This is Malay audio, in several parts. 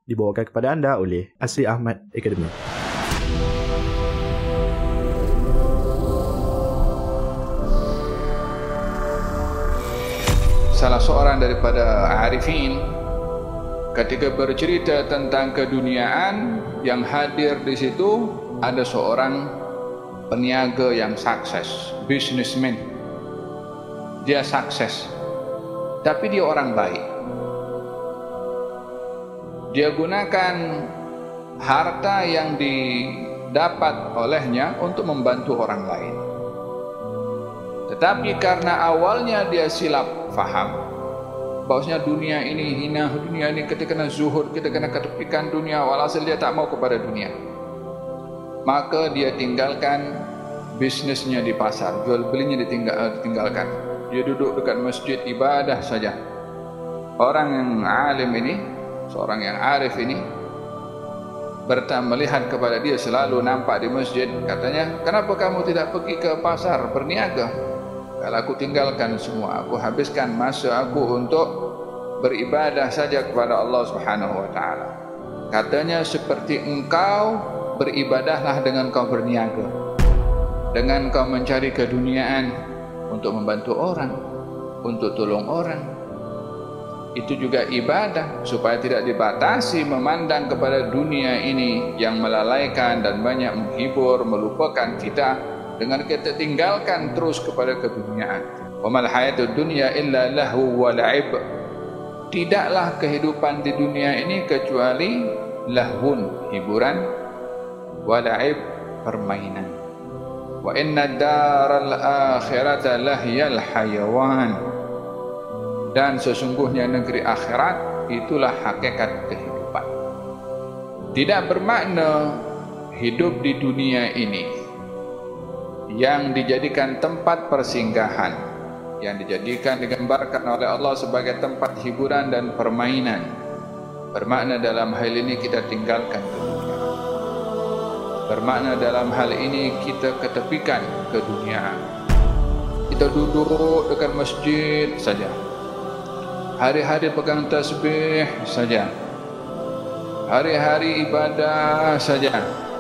dibawakan kepada anda oleh Asri Ahmad Academy. Salah seorang daripada arifin ketika bercerita tentang keduniaan, yang hadir di situ ada seorang peniaga yang sukses, businessman. Dia sukses, tapi dia orang baik. Dia gunakan harta yang didapat olehnya untuk membantu orang lain. Tetapi karena awalnya dia silap faham bahwasanya dunia ini hina, dunia ini kita kena zuhud, kita kena ketepikan dunia, walhasil dia tak mau kepada dunia. Maka dia tinggalkan bisnisnya di pasar, jual belinya ditinggalkan. Dia duduk dekat masjid ibadah saja. Orang yang alim ini, seorang yang arif ini, melihat kepada dia selalu nampak di masjid, katanya, kenapa kamu tidak pergi ke pasar berniaga? Kalau aku tinggalkan semua, aku habiskan masa aku untuk beribadah saja kepada Allah Subhanahu wa taala. Katanya, seperti engkau beribadahlah dengan kau berniaga, dengan kau mencari keduniaan untuk membantu orang, untuk tolong orang. Itu juga ibadah, supaya tidak dibatasi memandang kepada dunia ini yang melalaikan dan banyak menghibur, melupakan kita, dengan kita tinggalkan terus kepada keduniaan. Wa mal hayatud dunya illa lahu wa la'ib. Tidaklah kehidupan di dunia ini kecuali lahun, hiburan, wa la'ib, permainan. Wa inna daral akhirata lahiyal hayawan. Dan sesungguhnya negeri akhirat itulah hakikat kehidupan. Tidak bermakna hidup di dunia ini yang dijadikan tempat persinggahan, yang digambarkan oleh Allah sebagai tempat hiburan dan permainan, bermakna dalam hal ini kita tinggalkan dunia. Bermakna dalam hal ini kita ketepikan keduniaan. Kita duduk dekat masjid saja, hari-hari pegang tasbih saja, hari-hari ibadah saja,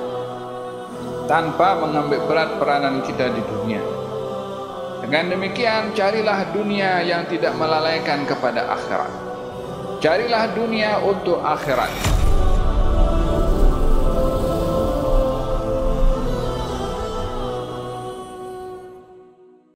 tanpa mengambil berat peranan kita di dunia. Dengan demikian, carilah dunia yang tidak melalaikan kepada akhirat. Carilah dunia untuk akhirat.